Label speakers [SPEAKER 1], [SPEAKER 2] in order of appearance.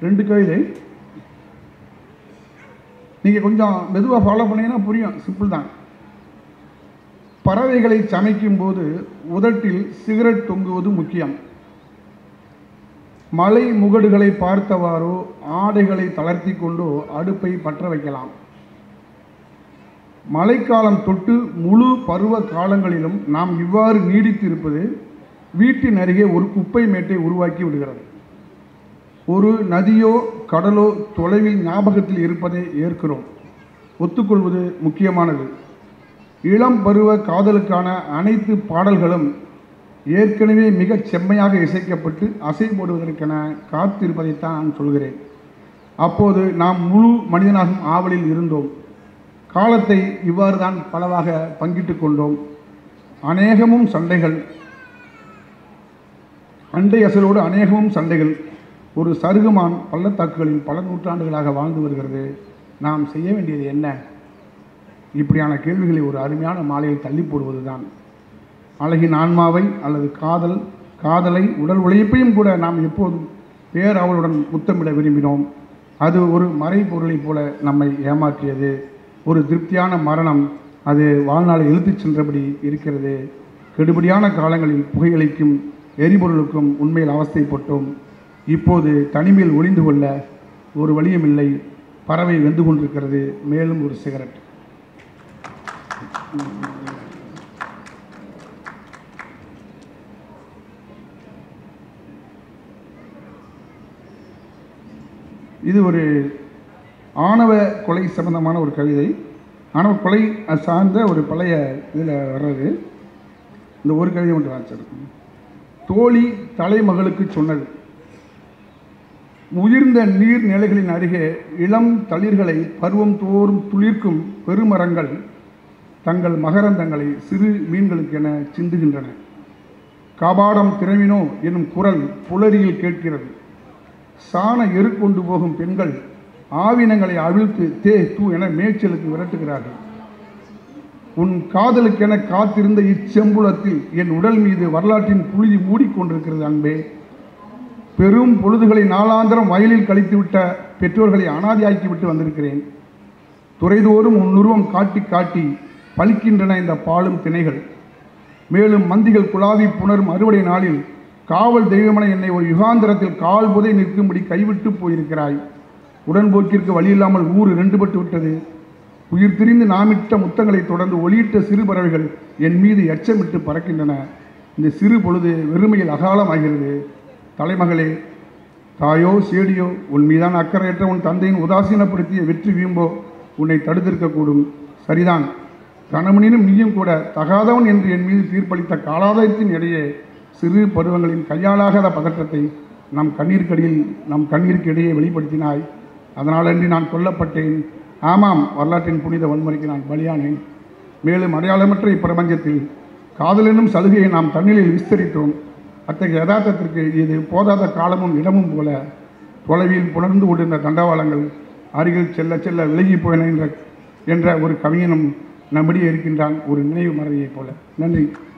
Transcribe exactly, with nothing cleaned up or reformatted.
[SPEAKER 1] ரெண்டு கவிதை. நீங்கள் கொஞ்சம் மெதுவாக ஃபாலோ பண்ணீங்கன்னா புரியும். சிம்பிள் தான். பறவைகளை சமைக்கும் போது உதட்டில் சிகரெட் தொங்குவது முக்கியம். மலை முகடுகளை பார்த்தவாறோ ஆடைகளை தளர்த்தி கொண்டோ அடுப்பை பற்ற வைக்கலாம். மழைக்காலம் தொட்டு முழு பருவ காலங்களிலும் நாம் இவ்வாறு நீடித்து இருப்பது வீட்டின் அருகே ஒரு குப்பை மேட்டை உருவாக்கி விடுகிறது. ஒரு நதியோ கடலோ தொலைவில் ஞாபகத்தில் இருப்பதை ஏற்கிறோம். ஒத்துக்கொள்வது முக்கியமானது. இளம் பருவ காதலுக்கான அனைத்து பாடல்களும் ஏற்கனவே மிகச் செம்மையாக இசைக்கப்பட்டு அசை போடுவதற்கென காத்திருப்பதைத்தான் நான் சொல்கிறேன். அப்போது நாம் முழு மனிதனாகும் ஆவலில் இருந்தோம். காலத்தை இவ்வாறு தான் பலவாக பங்கிட்டு கொண்டோம். அநேகமும் சண்டைகள், அண்டை அசலோடு அநேகமும் சண்டைகள். ஒரு சருகுமான் பள்ளத்தாக்குகளில் பல நூற்றாண்டுகளாக வாழ்ந்து வருகிறது. நாம் செய்ய வேண்டியது என்ன? இப்படியான கேள்விகளை ஒரு அருமையான மாலையில் தள்ளி போடுவது தான். அழகின் ஆன்மாவை அல்லது காதல் காதலை உடல் உழைப்பையும் கூட நாம் எப்போதும் பேராவலுடன் முத்தமிட விரும்பினோம். அது ஒரு மறைபொருளைப் போல நம்மை ஏமாற்றியது. ஒரு திருப்தியான மரணம் அது வாழ்நாளை இழுத்துச் சென்றபடி இருக்கிறது. கெடுபடியான காலங்களில் புகையிலைக்கும் எரிபொருளுக்கும் உண்மையில் அவஸ்தைப்பட்டோம். இப்போது தனிமையில் ஒளிந்து கொள்ள ஒரு வழியும் இல்லை. பறவை வெந்து கொண்டிருக்கிறது. மேலும் ஒரு சிகரெட். இது ஒரு ஆணவ கொலை சம்பந்தமான ஒரு கவிதை. ஆணவ கொலை சார்ந்த ஒரு பழைய இதில் வர்றது. இந்த ஒரு கவிதை மட்டும் வாசிச்சிருக்கும். தோழி தலைமகளுக்கு சொன்னது. உயிர்ந்த நீர்நிலைகளின் அருகே இளம் தளிர்களை பருவம் தோறும் துளிர்க்கும் பெருமரங்கள் தங்கள் மகரந்தங்களை சிறு மீன்களுக்கென சிந்துகின்றன. காபாடம் திறமினோ என்னும் குரல் புலரியில் கேட்கிறது. சாண எரு கொண்டு போகும் பெண்கள் ஆவினங்களை அவிழ்த்து தே தூ என மேய்ச்சலுக்கு விரட்டுகிறார்கள். உன் காதலுக்கென காத்திருந்த இச்செம்புலத்தில் என் உடல் மீது வரலாற்றின் புழுதி மூடிக்கொண்டிருக்கிறது அன்பே. பெரும் பொழுதுகளை நாளாந்திரம் வயலில் கழித்துவிட்ட பெற்றோர்களை அனாதியாக்கிவிட்டு வந்திருக்கிறேன். துறைதோறும் உன் உருவம் காட்டி காட்டி பலிக்கின்றன இந்த பாலும் திணைகள். மேலும் மந்திகள் குழாவி புணரும் அறுவடை நாளில் காவல் தெய்வமனை என்னை ஒரு யுகாந்திரத்தில் கால் புதை நிற்கும்படி கைவிட்டு போயிருக்கிறாய். உடன்போக்கிற்கு வழியில்லாமல் ஊர் இரண்டுபட்டு விட்டது. உயிர் திரிந்து நாமிட்ட முத்தங்களை தொடர்ந்து ஒளியிட்ட சிறு பறவைகள் என் மீது எச்சமிட்டு பறக்கின்றன. இந்த சிறு பொழுது வெறுமையில் அகாலமாகிறது. தலைமகளே, தாயோ சேடியோ உன் மீதான அக்கறையற்ற உன் தந்தையின் உதாசீனப்படுத்திய வெற்றி வீம்போ உன்னை தடுத்திருக்கக்கூடும். சரிதான், கணவனினும் நீயும் கூட தகாதவன் என்று என் மீது தீர்ப்பளித்த காலாதாயத்தின் இடையே சிறு பருவங்களின் கையாளாகாத பதற்றத்தை நம் கண்ணீருக்கடியில் நம் கண்ணீருக்கு இடையே வெளிப்படுத்தினாய். அதனாலன்றி நான் கொல்லப்பட்டேன். ஆமாம், வரலாற்றின் புனித வன்முறைக்கு நான் பலியானேன். மேலும் அடையாளமற்ற இப்பிரபஞ்சத்தில் காதலெனும் சலுகையை நாம் தண்ணீரில் விஸ்தரித்தோம். அத்தகைய யதார்த்தத்திற்கு இது போதாத காலமும் இடமும் போல தொலைவில் புணர்ந்து கொண்டிருந்த தண்டவாளங்கள் அருகில் செல்ல செல்ல விலகி போயின என்ற என்ற ஒரு கவிஞனும் நம்மிடையே இருக்கின்றான், ஒரு நினைவு மறதியைப் போல. நன்றி.